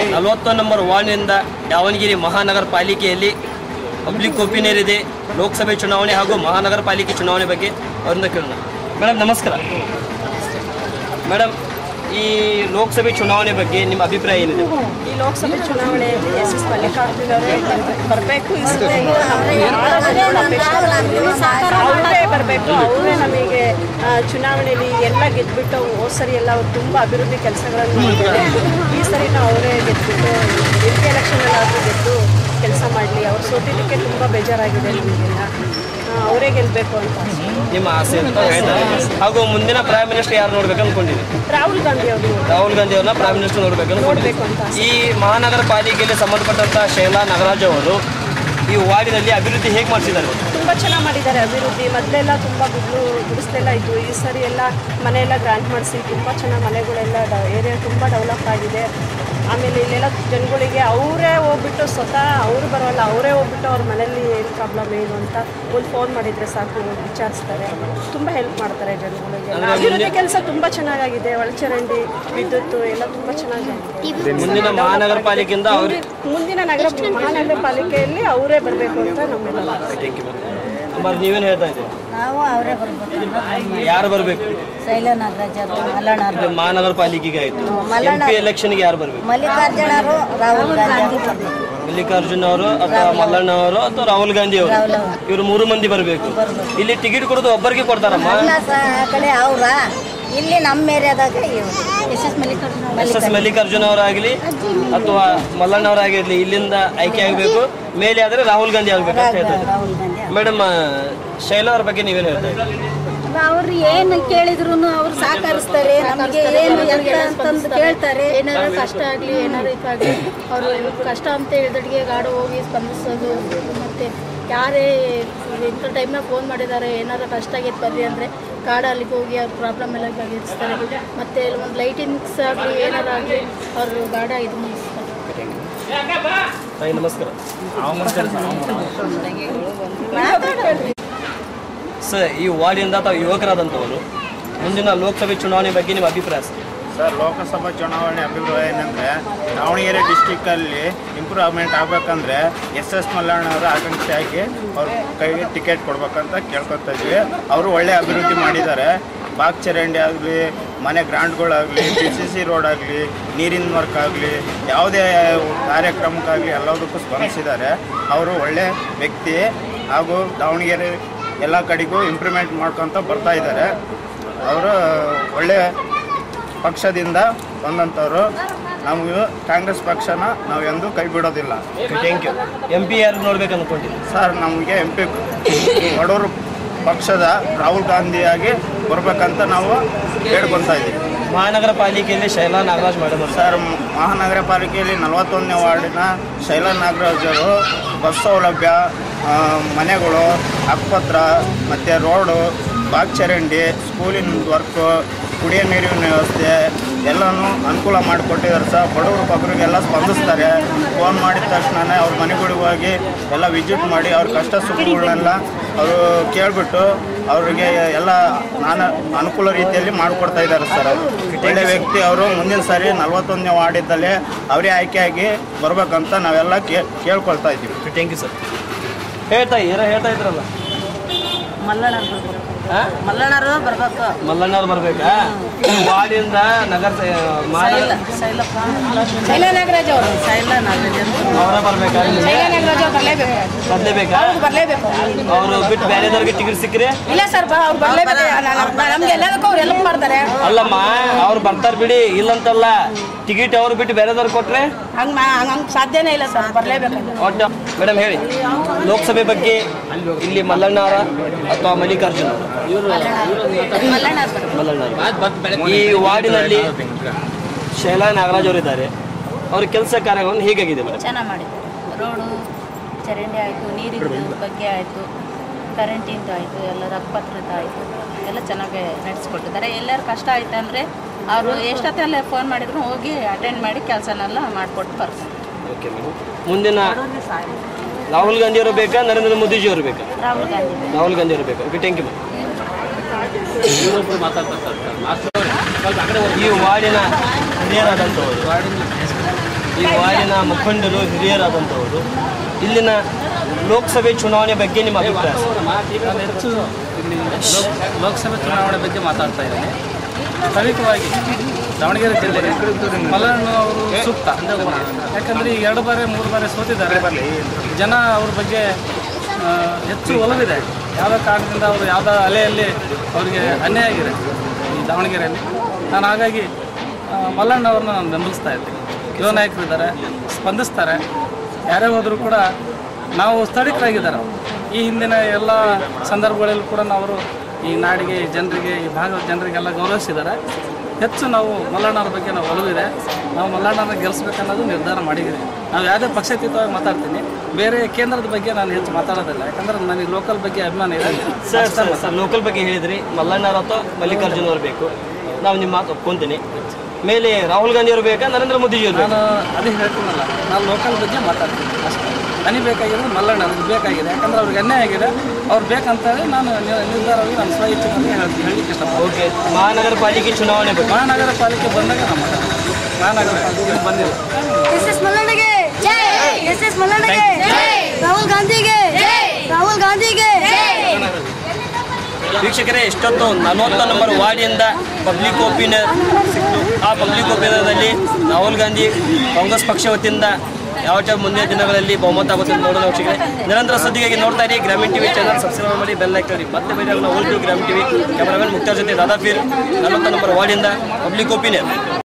41 number ವಾರ್ಡ್ನಿಂದ Davanagere ಮಹಾನಗರ ಪಾಲಿಕೆಯಲ್ಲಿ public opinion ಇದೆ. ಲೋಕಸಭೆ ಚುನಾವಣೆ ಹಾಗೂ ಮಹಾನಗರ ಪಾಲಿಕೆ ಚುನಾವಣೆ ಬಗ್ಗೆ ಅವರಿಂದ ಕೇಳೋಣ. ಮೇಡಮ್ ನಮಸ್ಕಾರ. ಮೇಡಮ್, ಈ ಲೋಕಸಭೆ ಚುನಾವಣೆ ಬಗ್ಗೆ ನಿಮ್ಮ ಅಭಿಪ್ರಾಯ ಏನಿದೆ? ಈ ಲೋಕಸಭೆ ಚುನಾವಣೆಯಲ್ಲಿ SS ಮಲ್ಲಿಕಾರ್ಜುನ್ ಅವರೇ ಬರಬೇಕು, ಅವರೇ ಬರಬೇಕು. ಅವರೇ ನಮಗೆ ಚುನಾವಣೆಯಲ್ಲಿ ಎಲ್ಲ ಗೆದ್ದುಬಿಟ್ಟು ಹೋದ ಸರಿ ಎಲ್ಲ ಅವ್ರು ತುಂಬ ಅಭಿವೃದ್ಧಿ ಕೆಲಸಗಳನ್ನು ಮಾಡಿದ್ದಾರೆ. ಈ ಸರಿನೂ ಅವರೇ ಗೆದ್ದುಬಿಟ್ಟು MP ಎಲೆಕ್ಷನಲ್ಲಾದರೂ ಗೆದ್ದು ಕೆಲಸ ಮಾಡಲಿ. ಅವ್ರು ಸೋತಿದ್ದಕ್ಕೆ ತುಂಬ ಬೇಜಾರಾಗಿದೆ ನಮಗೆಲ್ಲ. ಅವರೇ ಗೆಲ್ಲಬೇಕು ಅಂತ ನಿಮ್ಮ ಆಸೆ ಅಂತ ಹೇಳ್ತಾರೆ. ಹಾಗೂ ಮುಂದಿನ ಪ್ರೈಮ್ ಮಿನಿಸ್ಟರ್ ಯಾರು ನೋಡ್ಬೇಕು ಅನ್ಕೊಂಡಿದ್ದೀವಿ? ರಾಹುಲ್ ಗಾಂಧಿ ಅವ್ರನ್ನ ಪ್ರೈಮ್ ಮಿನಿಸ್ಟರ್ ನೋಡ್ಬೇಕು ಅಂತ. ಈ ಮಹಾನಗರ ಪಾಲಿಕೆಯಲ್ಲಿ ಸಂಬಂಧಪಟ್ಟಂತ ಶೈಲಾ ನಾಗರಾಜ್ ಅವರು ಈ ವಾರ್ಡಿನಲ್ಲಿ ಅಭಿವೃದ್ಧಿ ಹೇಗೆ ಮಾಡಿಸಿದ್ದಾರೆ? ತುಂಬ ಚೆನ್ನಾಗಿ ಮಾಡಿದ್ದಾರೆ ಅಭಿವೃದ್ಧಿ. ಮೊದಲೆಲ್ಲ ತುಂಬ ಗುಡಿಸ್ಲೆಲ್ಲ ಇತ್ತು. ಈ ಸರಿ ಎಲ್ಲ ಮನೆಯೆಲ್ಲ ಗ್ರಾಂಟ್ ಮಾಡಿಸಿ ತುಂಬ ಚೆನ್ನಾಗಿ ಮನೆಗಳೆಲ್ಲ ಏರಿಯಾ ತುಂಬ ಡೆವಲಪ್ ಆಗಿದೆ. ಆಮೇಲೆ ಇಲ್ಲೆಲ್ಲ ಜನಗಳಿಗೆ ಅವರೇ ಹೋಗ್ಬಿಟ್ಟು ಸ್ವತಃ ಅವರು ಬರೋಲ್ಲ, ಅವರೇ ಹೋಗ್ಬಿಟ್ಟು ಅವ್ರ ಮನೇಲಿ ಏನು ಪ್ರಾಬ್ಲಮ್ ಏನು ಅಂತ ಒಂದು ಫೋನ್ ಮಾಡಿದರೆ ಸಾಕು, ವಿಚಾರಿಸ್ತಾರೆ. ತುಂಬ ಹೆಲ್ಪ್ ಮಾಡ್ತಾರೆ ಜನಗಳಿಗೆ. ಅಭಿವೃದ್ಧಿ ಕೆಲಸ ತುಂಬ ಚೆನ್ನಾಗಿದೆ. ಒಳಚರಂಡಿ, ವಿದ್ಯುತ್ ಎಲ್ಲ ತುಂಬ ಚೆನ್ನಾಗಿದೆ. ಮುಂದಿನ ಮಹಾನಗರ ಪಾಲಿಕೆಯಿಂದ ಮುಂದಿನ ಮಹಾನಗರ ಪಾಲಿಕೆಯಲ್ಲಿ ಅವರೇ ಬರಬೇಕು ಅಂತ ನಮ್ಮೆಲ್ಲ. ನೀವೇನು ಹೇಳ್ತಾ ಇದ್ದೀವಿ? ನಾವು ಅವರೇ ಬರಬೇಕು. ಯಾರು ಬರಬೇಕು? ಶೈಲಾ ನಾಗರಾಜ್ ಅವರು, ಮಲ್ಲಣ್ಣ ಮಹಾನಗರ ಪಾಲಿಕೆಗೆ ಆಯ್ತು. MP ಎಲೆಕ್ಷನ್ಗೆ ಯಾರು ಬರಬೇಕು? ಮಲ್ಲಿಕಾರ್ಜುನ್ ಅವರು, ರಾಹುಲ್ ಗಾಂಧಿ. ಮಲ್ಲಿಕಾರ್ಜುನ್ ಅವರು ಅಥವಾ ಮಲ್ಲಣ್ಣ ಅವರು ಅಥವಾ ರಾಹುಲ್ ಗಾಂಧಿ ಅವರು, ಇವರು 3 ಮಂದಿ ಬರಬೇಕು. ಇಲ್ಲಿ ಟಿಕೆಟ್ ಕೊಡೋದು ಒಬ್ಬರಿಗೆ ಕೊಡ್ತಾರಮ್ಮ? ಆ ಕಡೆ ಅವ್ರ ಇಲ್ಲಿ ನಮ್ಮ ಏರಿಯಾದಾಗ SS ಮಲ್ಲಿಕಾರ್ಜುನ್ ಅವರಾಗಲಿ ಅಥವಾ ಮಲ್ಲಣ್ಣ ಅವರಾಗಿರ್ಲಿ ಇಲ್ಲಿಂದ ಆಯ್ಕೆ ಆಗಬೇಕು. ಮೇಲೆ ಆದರೆ ರಾಹುಲ್ ಗಾಂಧಿ ಆಗ್ಬೇಕು ಅಂತ ಹೇಳ್ತಾರೆ. ಮೇಡಮ್, ಶೈಲಾ ಅವ್ರ ಬಗ್ಗೆ ನೀವೇನು ಹೇಳ್ತಾರೆ? ಅವ್ರು ಏನು ಕೇಳಿದ್ರು ಅವ್ರು ಸಹಕರಿಸ್ತಾರೆ. ನಮಗೆ ಏನು ಅಂತಂದು ಕೇಳ್ತಾರೆ. ಏನಾದ್ರು ಕಷ್ಟ ಆಗಲಿ ಏನಾದ್ರು ಇದಾಗಲಿ ಅವರು ಕಷ್ಟ ಅಂತ ಹೇಳಿದಡಿಗೆ ಗಾಡಿ ಹೋಗಿ ಸ್ಪಂದಿಸೋದು. ಮತ್ತು ಯಾರೇ ಇಂಥ ಟೈಮ್ನಾಗ ಫೋನ್ ಮಾಡಿದ್ದಾರೆ ಏನಾದ್ರು ಕಷ್ಟ ಆಗೈತೆ ಬರ್ರಿ ಅಂದರೆ ಗಾಡಿ ಅಲ್ಲಿಗೆ ಹೋಗಿ ಅವ್ರ ಪ್ರಾಬ್ಲಮ್ ಎಲ್ಲ ಬಗೆಹರಿಸ್ತಾರೆ. ಮತ್ತು ಒಂದು ಲೈಟಿಂಗ್ಸ್ ಆಗಲಿ ಏನಾರು ಆಗಲಿ ಅವರು ಗಾಡಿ ಇದು ಮುಗಿಸ್ತಾರೆ. ನಮಸ್ಕಾರ ಸರ್. ಈ ವಾರ್ಡಿನಿಂದ ತಾವು ಯುವಕರಾದಂಥವರು ಮುಂದಿನ ಲೋಕಸಭೆ ಚುನಾವಣೆ ಬಗ್ಗೆ ನಿಮ್ಮ ಅಭಿಪ್ರಾಯ ಸರ್? ಲೋಕಸಭಾ ಚುನಾವಣೆ ಅಭಿಪ್ರಾಯ ಏನಂದರೆ ದಾವಣಗೆರೆ ಡಿಸ್ಟಿಕ್ಕಲ್ಲಿ ಇಂಪ್ರೂವ್ಮೆಂಟ್ ಆಗಬೇಕಂದ್ರೆ SS ಮಲ್ಲಣ್ಣ ಅವರು ಆಕಾಂಕ್ಷಿಯಾಗಿ ಅವ್ರ ಕೈಗೆ ಟಿಕೆಟ್ ಕೊಡ್ಬೇಕಂತ ಕೇಳ್ಕೊತಾ ಇದ್ವಿ. ಅವರು ಒಳ್ಳೆ ಅಭಿವೃದ್ಧಿ ಮಾಡಿದ್ದಾರೆ. ಬಾಗ್ ಚರಂಡಿ ಆಗಲಿ, ಮನೆ ಗ್ರಾಂಟ್ಗಳಾಗಲಿ, PCC ರೋಡ್ ಆಗಲಿ, ನೀರಿನ ವರ್ಕ್ ಆಗಲಿ, ಯಾವುದೇ ಕಾರ್ಯಕ್ರಮಕ್ಕಾಗಲಿ ಎಲ್ಲದಕ್ಕೂ ಸ್ಪಂದಿಸಿದ್ದಾರೆ. ಅವರು ಒಳ್ಳೆ ವ್ಯಕ್ತಿ ಹಾಗೂ ದಾವಣಗೆರೆ ಎಲ್ಲ ಕಡೆಗೂ ಇಂಪ್ರೂವ್ಮೆಂಟ್ ಮಾಡ್ಕೊತ ಬರ್ತಾ ಇದ್ದಾರೆ. ಅವರು ಒಳ್ಳೆಯ ಪಕ್ಷದಿಂದ ಬಂದಂಥವ್ರು. ನಮಗೆ ಕಾಂಗ್ರೆಸ್ ಪಕ್ಷನ ನಾವು ಎಂದೂ ಕೈ ಬಿಡೋದಿಲ್ಲ. Thank you. MP ಯಾರು ನೋಡ್ಬೇಕು ಅಂದ್ಕೊಂಡಿದ್ದೀವಿ? ಸರ್, ನಮಗೆ MP ಬಡವರು ಪಕ್ಷದ ರಾಹುಲ್ ಗಾಂಧಿಯಾಗಿ ಬರ್ಬೇಕಂತ ನಾವು ಹೇಳ್ಕೊತಾ ಇದ್ದೀವಿ. ಮಹಾನಗರ ಪಾಲಿಕೆಯಲ್ಲಿ ಶೈಲಾ ನಾಗರಾಜ್ ಮೇಡಮ್ ಸರ್, ಮಹಾನಗರ ಪಾಲಿಕೆಯಲ್ಲಿ 41ನೇ ವಾರ್ಡಿನ ಶೈಲಾ ನಾಗರಾಜ್ ಅವರು ಬಸ್ ಸೌಲಭ್ಯ, ಮನೆಗಳು, ಹಕ್ಕುಪತ್ರ ಮತ್ತು ರೋಡು, ಬಾಗ್ ಚರಂಡಿ, ಸ್ಕೂಲಿನ ವರ್ಕು, ಕುಡಿಯೋ ನೀರಿನ ವ್ಯವಸ್ಥೆ ಎಲ್ಲನೂ ಅನುಕೂಲ ಮಾಡಿಕೊಟ್ಟಿದ್ದಾರೆ ಸರ್. ಬಡವರು ಬಗ್ಗರಿಗೆಲ್ಲ ಸ್ಪಂದಿಸ್ತಾರೆ. ಫೋನ್ ಮಾಡಿದ ತಕ್ಷಣ ಅವ್ರ ಮನೆಗಳಿಗೆ ಹೋಗಿ ಎಲ್ಲ ವಿಸಿಟ್ ಮಾಡಿ ಅವ್ರ ಕಷ್ಟ ಸುಖಗಳನ್ನೆಲ್ಲ ಅವರು ಕೇಳಿಬಿಟ್ಟು ಅವರಿಗೆ ಎಲ್ಲ ಅನುಕೂಲ ರೀತಿಯಲ್ಲಿ ಮಾಡಿಕೊಡ್ತಾ ಇದ್ದಾರೆ ಸರ್. ಅವರು ಒಳ್ಳೆ ವ್ಯಕ್ತಿ. ಅವರು ಮುಂದಿನ ಸಾರಿ 41ನೇ ವಾರ್ಡಿದ್ದಲ್ಲೇ ಅವರೇ ಆಯ್ಕೆಯಾಗಿ ಬರ್ಬೇಕಂತ ನಾವೆಲ್ಲ ಕೇಳ್ಕೊಳ್ತಾ ಇದ್ದೀವಿ. Thank you sir. ಹೇಳ್ತಾ ಇದ್ರಲ್ಲ, ಮಲ್ಲಣ್ಣರು ಬರಬೇಕು. ಮಲ್ಲಣ್ಣವ್ರು ಬರ್ಬೇಕಾ? ವಾರ್ಡಿಂದ ನಗರ ಶೈಲಾ ನಾಗರಾಜ್ ಅವರು ಅವರ ಬರ್ಬೇಕಾ? ಬರಲೇಬೇಕು. ಅವರು ಬಿಟ್ಟು ಬೇರೆದವ್ರಿಗೆ ಟಿಕೆಟ್ ಸಿಕ್ಕರೆ? ಇಲ್ಲ ಸರ್, ಅವ್ರು ಬರಲೇಬೇಕು. ನಮ್ಗೆ ಎಲ್ಲದಕ್ಕೂ ಅವ್ರು ಹೆಲ್ಪ್ ಮಾಡ್ತಾರೆ. ಅಲ್ಲಮ್ಮ, ಅವ್ರು ಬರ್ತಾರೆ ಬಿಡಿ, ಇಲ್ಲಂತಲ್ಲ. ಟಿಕೆಟ್ ಅವ್ರು ಬಿಟ್ಟು ಬೇರೆದವ್ರು ಕೊಟ್ರೆ ಹಂಗೆ ಸಾಧ್ಯನೇ ಇಲ್ಲ ಸರ್, ಬರಲೇಬೇಕು. ಒಟ್ಟು ಮೇಡಮ್ ಹೇಳಿ, ಲೋಕಸಭೆ ಬಗ್ಗೆ ಇಲ್ಲಿ ಮಲ್ಲಣ್ಣ ಅವರ ಅಥವಾ ಮಲ್ಲಿಕಾರ್ಜುನ್ ಅವರ? ಮಲ್ಲಣ್ಣ. ಈ ವಾರ್ಡಿನಲ್ಲಿ ಶೈಲಾ ನಾಗರಾಜ್ ಅವರು ಇದ್ದಾರೆ. ಅವ್ರ ಕೆಲಸ ಕಾರ್ಯಗಳನ್ನು ಹೇಗಾಗಿದೆ ಮೇಡಮ್? ಚೆನ್ನಾಗಿ ಮಾಡಿದ್ದಾರೆ. ರೋಡು, ಚರಂಡಿ ಆಯಿತು, ನೀರಿನ ಬಗ್ಗೆ ಆಯಿತು, ಕರೆಂಟಿಂದು ಆಯಿತು, ಎಲ್ಲ ರಕ್ತಪತ್ರದ ಆಯಿತು, ಎಲ್ಲ ಚೆನ್ನಾಗಿ ನಡೆಸ್ಕೊಟ್ಟಿದ್ದಾರೆ. ಎಲ್ಲರ ಕಷ್ಟ ಆಯಿತು ಅಂದರೆ ಅವರು ಎಷ್ಟೊತ್ತಲ್ಲೇ ಫೋನ್ ಮಾಡಿದ್ರು ಹೋಗಿ ಅಟೆಂಡ್ ಮಾಡಿ ಕೆಲಸನೆಲ್ಲ ಮಾಡಿಕೊಟ್ಟು ಬರ್ತಾರೆ. Okay madam. ಮುಂದಿನ ರಾಹುಲ್ ಗಾಂಧಿ ಅವರು ಬೇಕಾ, ನರೇಂದ್ರ ಮೋದಿಜಿ ಅವರು ಬೇಕಾ? ರಾಹುಲ್ ಗಾಂಧಿ ಅವರು ಬೇಕಾ? Okay, thank you madam. ಈ ವಾರ್ಡಿನ ಹಿರಿಯರಾದಂಥವರು ಈ ವಾರ್ಡಿನ ಮುಖಂಡರು ಹಿರಿಯರಾದಂಥವರು ಇಲ್ಲಿನ ಲೋಕಸಭೆ ಚುನಾವಣೆ ಬಗ್ಗೆ ನಿಮ್ಮ ಅಭಿಪ್ರಾಯ? ನಾನು ಹೆಚ್ಚು ಇಲ್ಲಿ ಲೋಕಸಭೆ ಚುನಾವಣೆ ಬಗ್ಗೆ ಮಾತಾಡ್ತಾ ಇದ್ದೀನಿ. ಸ್ಥಳೀಯವಾಗಿ ದಾವಣಗೆರೆ ಜಿಲ್ಲೆಗೆ ಮಲ್ಲಣ್ಣ ಅವರು ಸೂಕ್ತ. ಯಾಕಂದರೆ ಈಗ 2 ಬಾರಿ 3 ಬಾರಿ ಸೋತಿದ್ದಾರೆ. ಜನ ಅವ್ರ ಬಗ್ಗೆ ಹೆಚ್ಚು ಒಲವಿದೆ. ಯಾವುದೋ ಕಾರಣದಿಂದ ಅವರು ಯಾವುದೋ ಅಲೆಯಲ್ಲಿ ಅವರಿಗೆ ಅನ್ಯಾಯ ಆಗಿದೆ ಈ ದಾವಣಗೆರೆಯಲ್ಲಿ. ನಾನು ಹಾಗಾಗಿ ಮಲ್ಲಣ್ಣ ಅವ್ರನ್ನ ನಾನು ಬೆಂಬಲಿಸ್ತಾ ಇದ್ದೀನಿ. ಯುವ ನಾಯಕರಿದ್ದಾರೆ, ಸ್ಪಂದಿಸ್ತಾರೆ. ಯಾರೇ ಹೋದರೂ ಕೂಡ ನಾವು ಸ್ಥಳೀಯರಾಗಿದ್ದಾರೆ. ಈ ಹಿಂದಿನ ಎಲ್ಲ ಸಂದರ್ಭಗಳಲ್ಲೂ ಕೂಡ ಅವರು ಈ ನಾಡಿಗೆ, ಜನರಿಗೆ, ಈ ಭಾಗದ ಜನರಿಗೆಲ್ಲ ಗೌರವಿಸಿದ್ದಾರೆ. ಹೆಚ್ಚು ನಾವು ಮಲ್ಲಣ್ಣವ್ರ ಬಗ್ಗೆ ನಾವು ಒಲವಿದೆ. ನಾವು ಮಲ್ಲಣ್ಣನ ಗೆಲ್ಲಿಸ್ಬೇಕನ್ನೋದು ನಿರ್ಧಾರ ಮಾಡಿದ್ದೀವಿ. ನಾವು ಯಾವುದೇ ಪಕ್ಷಾತೀತವಾಗಿ ಮಾತಾಡ್ತೀನಿ. ಬೇರೆ ಕೇಂದ್ರದ ಬಗ್ಗೆ ನಾನು ಹೆಚ್ಚು ಮಾತಾಡೋದಿಲ್ಲ. ಯಾಕಂದ್ರೆ ನನಗೆ ಲೋಕಲ್ ಬಗ್ಗೆ ಅಭಿಮಾನ ಇದೆ. ಸರ್ ಲೋಕಲ್ ಬಗ್ಗೆ ಹೇಳಿದ್ರಿ, ಮಲ್ಲಣ್ಣವ್ರ ಅಥವಾ ಮಲ್ಲಿಕಾರ್ಜುನ್ ಅವರು ಬೇಕು, ನಾವು ನಿಮ್ಮ ಮಾತು ಒಪ್ಕೊಂತೀನಿ. ಮೇಲೆ ರಾಹುಲ್ ಗಾಂಧಿ ಅವರು ಬೇಕಾ, ನರೇಂದ್ರ ಮೋದಿ ಅವರು? ನಾನು ಅದೇ ಹೇಳ್ತೀನಲ್ಲ, ನಾನು ಲೋಕಲ್ ಬಗ್ಗೆ ಮಾತಾಡ್ತೀನಿ ಅಷ್ಟೇ. ನನಗೆ ಬೇಕಾಗಿರೋದು ಮಲ್ಲಣ್ಣ, ನನಗೆ ಬೇಕಾಗಿದೆ. ಯಾಕಂದ್ರೆ ಅವ್ರಿಗೆ ಅನ್ಯಾಯ ಆಗಿದೆ. ಅವ್ರು ಬೇಕಂತೇಳಿ ನಾನು ನಿರ್ಧಾರವಾಗಿ ನಾನು ಸ್ವಇಚ್ಛೆಗೆ ಹೇಳಲಿಕ್ಕೆ ಇಷ್ಟಪಡ್ತೀನಿ. ಓಕೆ, ಮಹಾನಗರ ಪಾಲಿಕೆ ಚುನಾವಣೆ ಬಗ್ಗೆ? ಮಹಾನಗರ ಪಾಲಿಕೆ ಬಂದಾಗ ನಾನು ಮಾತಾಡ್ತೀನಿ. ಮಹಾನಗರ ಪಾಲಿಕೆ ಬಂದಿಲ್ಲ. ಎಸ್ ಮಲ್ಲಣ್ಣಗೆ ಜೈ, ಎಸ್ ಮಲ್ಲಣ್ಣಗೆ ಜೈ, ರಾಹುಲ್ ಗಾಂಧಿಗೆ ಜೈ, ರಾಹುಲ್ ಗಾಂಧಿಗೆ ಜೈ. ವೀಕ್ಷಕರೇ, ಎಷ್ಟೊತ್ತು 40 ನಂಬರ್ ವಾರ್ಡಿನಿಂದ ಪಬ್ಲಿಕ್ ಒಪಿನಿಯನ್ ಸಿಕ್ತು. ಆ ಪಬ್ಲಿಕ್ ಒಪಿನಿಯನ್ನಲ್ಲಿ ರಾಹುಲ್ ಗಾಂಧಿ ಕಾಂಗ್ರೆಸ್ ಪಕ್ಷ ವತಿಯಿಂದ ಯಾವ ಮುಂದಿನ ದಿನಗಳಲ್ಲಿ ಬಹುಮತ ಆಗುತ್ತೆ ನೋಡೋಣ. ವೀಕ್ಷಕರೇ, ನಿರಂತರ ಸುದ್ದಿಗಾಗಿ ನೋಡ್ತಾ ಇರಿ ಗ್ರಾಮೀಣ ಟಿವಿ ಚಾನಲ್. ಸಬ್ಸ್ಕ್ರೈಬ್ ಮಾಡಿ, ಬೆಲ್ ಹಾಕಿ. ಮತ್ತೆ ಬೇರೆ old Grameena TV cameraman Mukhtar ಜೊತೆ ದಾದಾಫೀರ್, 40 ನಂಬರ್ ವಾರ್ಡಿನಿಂದ ಪಬ್ಲಿಕ್ ಒಪಿನಿಯನ್.